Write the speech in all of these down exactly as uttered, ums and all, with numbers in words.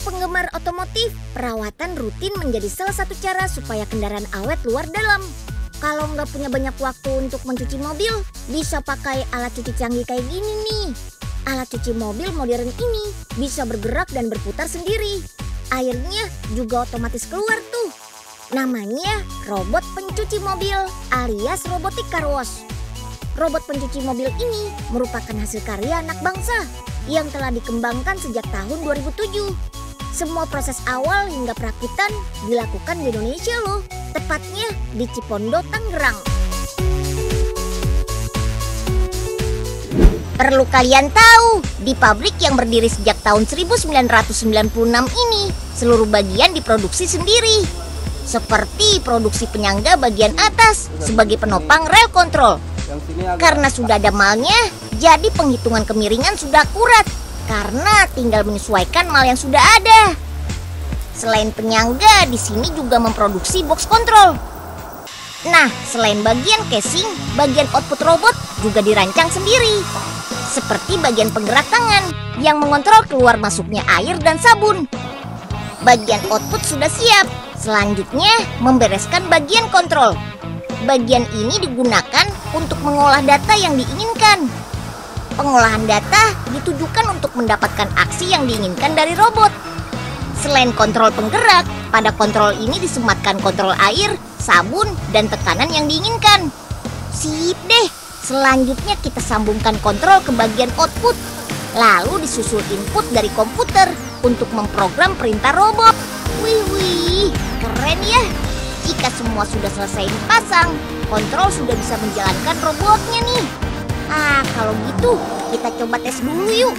penggemar otomotif, perawatan rutin menjadi salah satu cara supaya kendaraan awet luar dalam. Kalau nggak punya banyak waktu untuk mencuci mobil, bisa pakai alat cuci canggih kayak gini nih. Alat cuci mobil modern ini bisa bergerak dan berputar sendiri. Airnya juga otomatis keluar tuh. Namanya robot pencuci mobil alias robotic car wash. Robot pencuci mobil ini merupakan hasil karya anak bangsa yang telah dikembangkan sejak tahun dua ribu tujuh. Semua proses awal hingga perakitan dilakukan di Indonesia loh, tepatnya di Cipondo, Tangerang. Perlu kalian tahu, di pabrik yang berdiri sejak tahun seribu sembilan ratus sembilan puluh enam ini, seluruh bagian diproduksi sendiri. Seperti produksi penyangga bagian atas sebagai penopang rel kontrol. Karena sudah ada malnya, jadi penghitungan kemiringan sudah akurat. Karena tinggal menyesuaikan mal yang sudah ada. Selain penyangga, di sini juga memproduksi box kontrol. Nah, selain bagian casing, bagian output robot juga dirancang sendiri. Seperti bagian penggerak tangan yang mengontrol keluar masuknya air dan sabun. Bagian output sudah siap. Selanjutnya, membereskan bagian kontrol. Bagian ini digunakan untuk mengolah data yang diinginkan. Pengolahan data ditujukan untuk mendapatkan aksi yang diinginkan dari robot. Selain kontrol penggerak, pada kontrol ini disematkan kontrol air, sabun, dan tekanan yang diinginkan. Sip deh, selanjutnya kita sambungkan kontrol ke bagian output. Lalu disusul input dari komputer untuk memprogram perintah robot. Wih wih, keren ya. Jika semua sudah selesai dipasang, kontrol sudah bisa menjalankan robotnya nih. Ah, kalau gitu kita coba tes dulu yuk.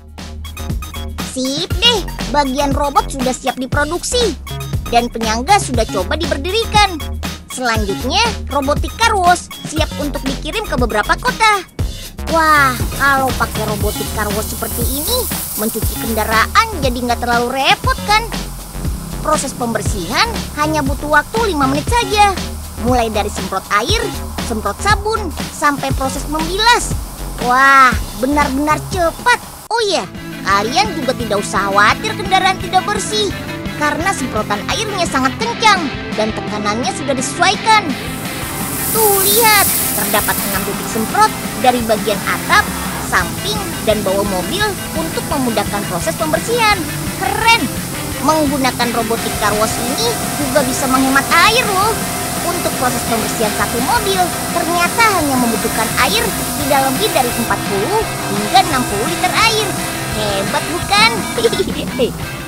Sip deh, bagian robot sudah siap diproduksi. Dan penyangga sudah coba diberdirikan. Selanjutnya, robotic car wash siap untuk dikirim ke beberapa kota. Wah, kalau pakai robotic car wash seperti ini, mencuci kendaraan jadi nggak terlalu repot kan? Proses pembersihan hanya butuh waktu lima menit saja. Mulai dari semprot air, semprot sabun, sampai proses membilas. Wah, benar-benar cepat. Oh iya, kalian juga tidak usah khawatir kendaraan tidak bersih. Karena semprotan airnya sangat kencang dan tekanannya sudah disesuaikan. Tuh, lihat, terdapat enam titik semprot dari bagian atap, samping, dan bawah mobil untuk memudahkan proses pembersihan. Keren! Menggunakan robotic car wash ini juga bisa menghemat air loh. Untuk proses pembersihan satu mobil, ternyata hanya membutuhkan air tidak lebih dari empat puluh hingga enam puluh liter air. Hebat bukan?